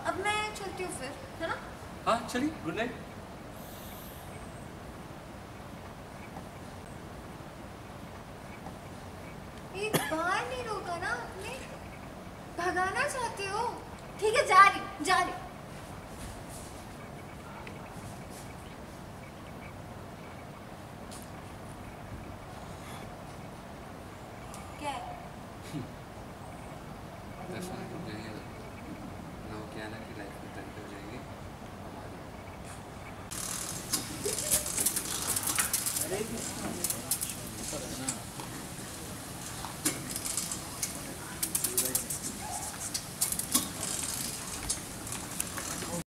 अब मैं चलती हूँ फिर, है ना? हाँ चलिए, गुड नाइट। एक बार नहीं रोका ना आपने? भगाना चाहते हो? ठीक है, जा रही जा रही। क्या है? दर्शन रुक जाइए ना, वो क्या है ना कि लाइफ में तरीके हो जाएंगे हमारी। अरे